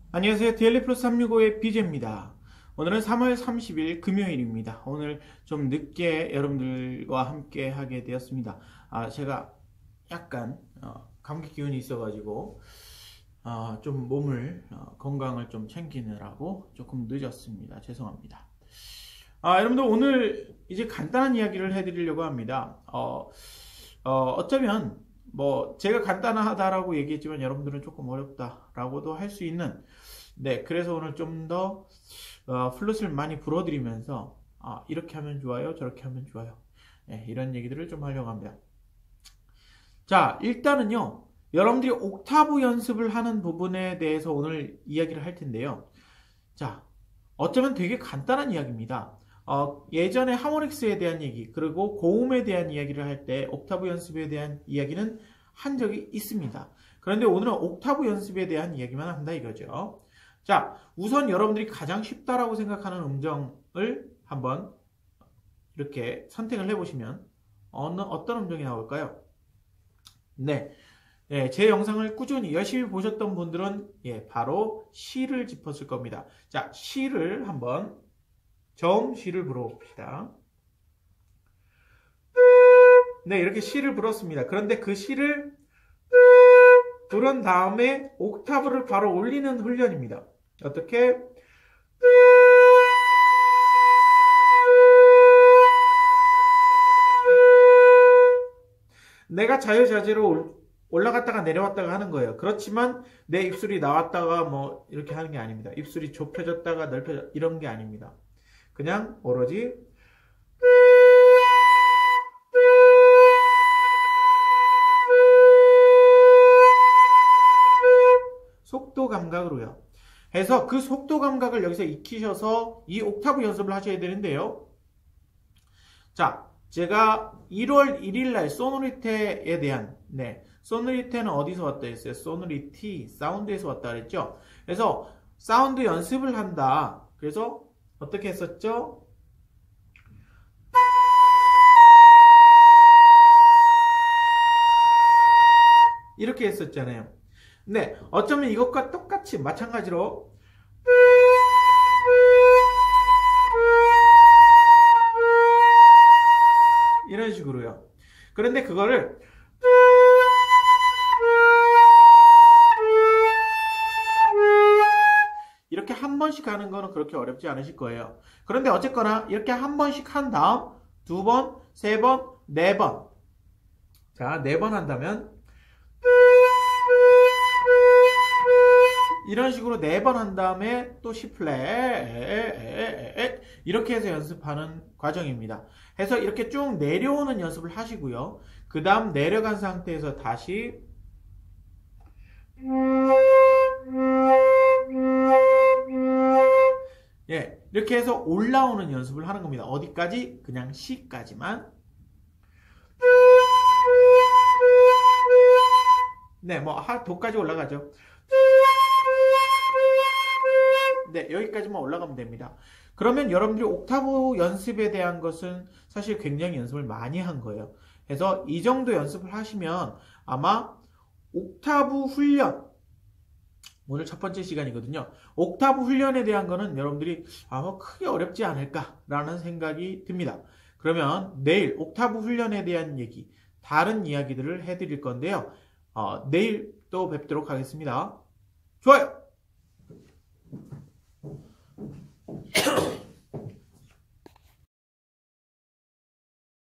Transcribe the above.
안녕하세요. DLE 플러스 365의 BJ입니다. 오늘은 3월 30일 금요일입니다. 오늘 좀 늦게 여러분들과 함께 하게 되었습니다. 제가 약간 감기 기운이 있어가지고 좀 몸을 건강을 좀 챙기느라고 조금 늦었습니다. 죄송합니다. 여러분들 오늘 이제 간단한 이야기를 해드리려고 합니다. 어쩌면 뭐 제가 간단하다라고 얘기했지만 여러분들은 조금 어렵다라고도 할 수 있는, 네, 그래서 오늘 좀 더 플룻을 많이 불어드리면서 이렇게 하면 좋아요, 저렇게 하면 좋아요, 네, 이런 얘기들을 좀 하려고 합니다. 자, 일단은요, 여러분들이 옥타브 연습을 하는 부분에 대해서 오늘 이야기를 할 텐데요. 자, 어쩌면 되게 간단한 이야기입니다. 예전에 하모닉스에 대한 얘기, 그리고 고음에 대한 이야기를 할 때 옥타브 연습에 대한 이야기는 한 적이 있습니다. 그런데 오늘은 옥타브 연습에 대한 이야기만 한다 이거죠. 자, 우선 여러분들이 가장 쉽다라고 생각하는 음정을 한번 이렇게 선택을 해보시면 어떤 음정이 나올까요? 네. 네, 제 영상을 꾸준히 열심히 보셨던 분들은 바로 시를 짚었을 겁니다. 자, 시를 한번 저음 시를 불어봅시다. 네, 이렇게 시를 불었습니다. 그런데 그 시를 부른 다음에 옥타브를 바로 올리는 훈련입니다. 어떻게? 내가 자유자재로 올라갔다가 내려왔다가 하는 거예요. 그렇지만 내 입술이 나왔다가 뭐 이렇게 하는 게 아닙니다. 입술이 좁혀졌다가 넓혀졌 이런 게 아닙니다. 그냥 오로지 속도 감각으로요. 해서 그 속도 감각을 여기서 익히셔서 이 옥타브 연습을 하셔야 되는데요. 자, 제가 1월 1일 날 소노리테에 대한, 네, 소노리테는 어디서 왔다 했어요? 소노리티, 사운드에서 왔다 그랬죠? 그래서 사운드 연습을 한다. 그래서 어떻게 했었죠? 이렇게 했었잖아요. 네, 어쩌면 이것과 똑같이 마찬가지로 이런 식으로요. 그런데 그거를 이렇게 한 번씩 하는 거는 그렇게 어렵지 않으실 거예요. 그런데 어쨌거나 이렇게 한 번씩 한 다음 두 번, 세 번, 네 번. 자, 네 번 한다면 이런 식으로 네 번 한 다음에 또 C 플랫 이렇게 해서 연습하는 과정입니다. 해서 이렇게 쭉 내려오는 연습을 하시고요. 그 다음 내려간 상태에서 다시 이렇게 해서 올라오는 연습을 하는 겁니다. 어디까지? 그냥 C까지만. 네, 뭐 도까지 올라가죠. 네, 여기까지만 올라가면 됩니다. 그러면 여러분들이 옥타브 연습에 대한 것은 사실 굉장히 연습을 많이 한 거예요. 그래서 이 정도 연습을 하시면 아마 옥타브 훈련, 오늘 첫 번째 시간이거든요. 옥타브 훈련에 대한 거는 여러분들이 아마 크게 어렵지 않을까라는 생각이 듭니다. 그러면 내일 옥타브 훈련에 대한 얘기, 다른 이야기들을 해드릴 건데요. 내일 또 뵙도록 하겠습니다. 좋아요!